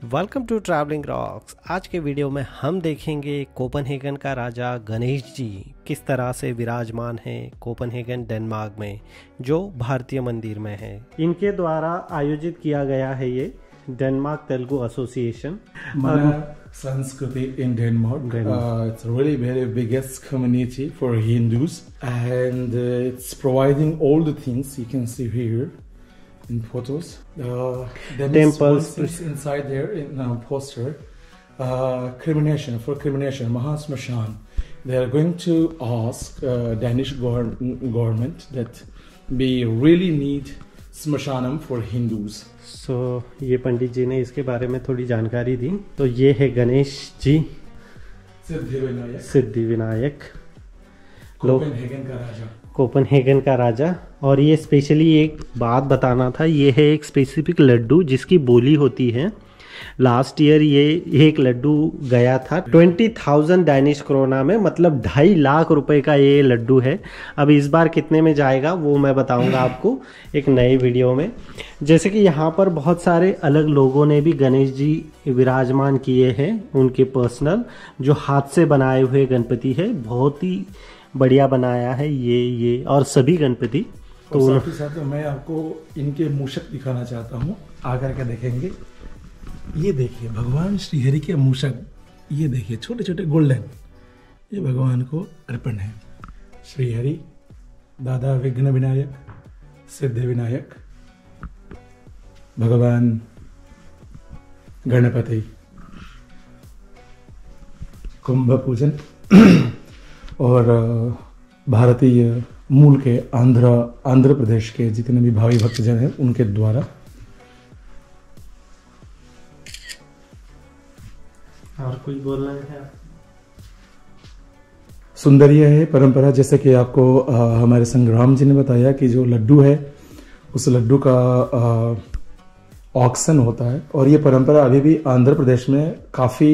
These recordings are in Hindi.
Welcome to travelling rocks. आज के वीडियो में हम देखेंगे कोपनहेगन का राजा गणेश जी किस तरह से विराजमान है कोपनहेगन डेनमार्क में, जो भारतीय मंदिर में है। इनके द्वारा आयोजित किया गया है ये Denmark Telugu association Sanskriti in Denmark. It's really very biggest community for Hindus, and it's providing all the things you can see here in photos. Temples inside there in poster. Cremation Mahasmashan. They are going to ask Danish government that we really need Smashanam for Hindus. ये पंडित जी ने इसके बारे में थोड़ी जानकारी दी। तो ये है गणेश जी सिद्धि विनायक कोपनहेगन का राजा। और ये स्पेशली एक बात बताना था, ये है एक स्पेसिफिक लड्डू जिसकी बोली होती है। लास्ट ईयर ये एक लड्डू गया था 20,000 डैनिश क्रोना में, मतलब 2.5 लाख रुपए का ये लड्डू है। अब इस बार कितने में जाएगा वो मैं बताऊंगा आपको एक नए वीडियो में। जैसे कि यहाँ पर बहुत सारे अलग लोगों ने भी गणेश जी विराजमान किए हैं, उनके पर्सनल जो हाथ से बनाए हुए गणपति है, बहुत ही बढ़िया बनाया है ये और सभी गणपति। तो साथ मैं आपको इनके मूषक दिखाना चाहता हूँ, आकर के देखेंगे। ये देखिए भगवान श्रीहरि के मूषक, ये देखिए छोटे छोटे गोल्डन, ये भगवान को अर्पण है। श्रीहरि दादा विघ्न विनायक सिद्धि विनायक भगवान गणपति कुंभ पूजन और भारतीय मूल के आंध्र प्रदेश के जितने भी भावी भक्तजन हैं उनके द्वारा। और कोई बोलना है? सुंदरिया है परंपरा, जैसे कि आपको हमारे संग्राम जी ने बताया कि जो लड्डू है उस लड्डू का ऑक्शन होता है, और ये परंपरा अभी भी आंध्र प्रदेश में काफी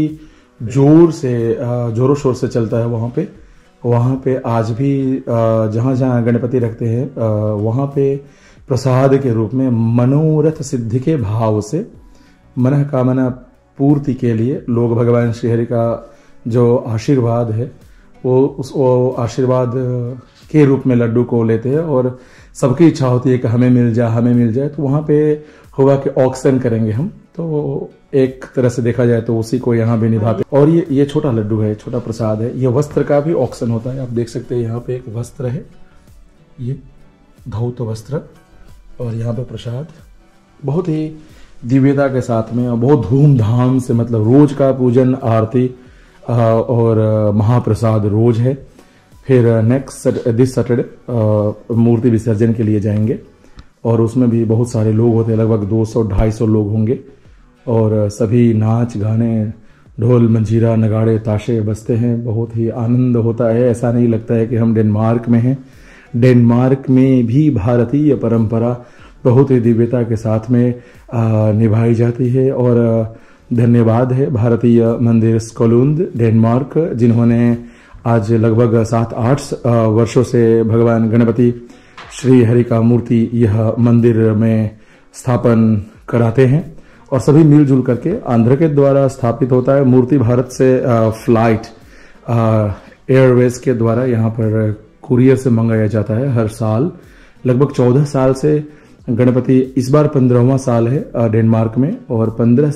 जोरों शोर से चलता है। वहाँ पे आज भी जहाँ जहाँ गणपति रखते हैं वहाँ पे प्रसाद के रूप में मनोरथ सिद्धि के भाव से मन कामना पूर्ति के लिए लोग भगवान श्रीहरि का जो आशीर्वाद है वो आशीर्वाद के रूप में लड्डू को लेते हैं, और सबकी इच्छा होती है कि हमें मिल जाए। तो वहाँ पे होगा कि ऑक्शन करेंगे हम, तो एक तरह से देखा जाए तो उसी को यहाँ भी निभाते। और ये छोटा लड्डू है, छोटा प्रसाद है। ये वस्त्र का भी ऑक्शन होता है, आप देख सकते हैं। यहाँ पे एक वस्त्र है, ये धौत वस्त्र, और यहाँ पे प्रसाद बहुत ही दिव्यता के साथ में और बहुत धूमधाम से, मतलब रोज का पूजन आरती और महाप्रसाद रोज है। फिर नेक्स्ट दिस सैटरडे मूर्ति विसर्जन के लिए जाएंगे, और उसमें भी बहुत सारे लोग होते हैं, लगभग 200-250 लोग होंगे, और सभी नाच गाने ढोल मंजीरा नगाड़े ताशे बजते हैं। बहुत ही आनंद होता है, ऐसा नहीं लगता है कि हम डेनमार्क में हैं। डेनमार्क में भी भारतीय परंपरा बहुत ही दिव्यता के साथ में निभाई जाती है। और धन्यवाद है भारतीय मंदिर स्कोलुंद डेनमार्क, जिन्होंने आज लगभग 7-8 वर्षों से भगवान गणपति श्री हरि का मूर्ति यह मंदिर में स्थापन कराते हैं, और सभी मिलजुल करके आंध्र के द्वारा स्थापित होता है। मूर्ति भारत से फ्लाइट एयरवेज के द्वारा यहाँ पर कुरियर से मंगाया जाता है हर साल। लगभग 14 साल से गणपति, इस बार 15वां साल है डेनमार्क में, और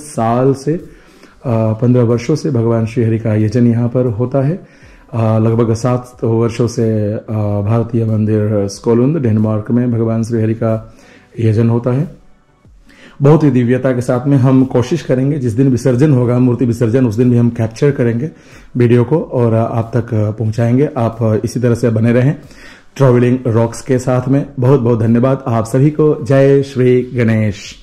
15 वर्षों से भगवान श्रीहरि का यजन यहाँ पर होता है। लगभग 7 वर्षों से भारतीय मंदिर स्कोलुंद डेनमार्क में भगवान श्रीहरि का यजन होता है। बहुत ही दिव्यता के साथ में हम कोशिश करेंगे, जिस दिन विसर्जन होगा मूर्ति विसर्जन, उस दिन भी हम कैप्चर करेंगे वीडियो को और आप तक पहुंचाएंगे। आप इसी तरह से बने रहें ट्रैवलिंग रॉक्स के साथ में। बहुत बहुत धन्यवाद आप सभी को। जय श्री गणेश।